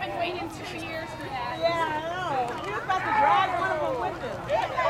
been waiting 2 years for that. Yeah, I know. He was about to drag one of them with him.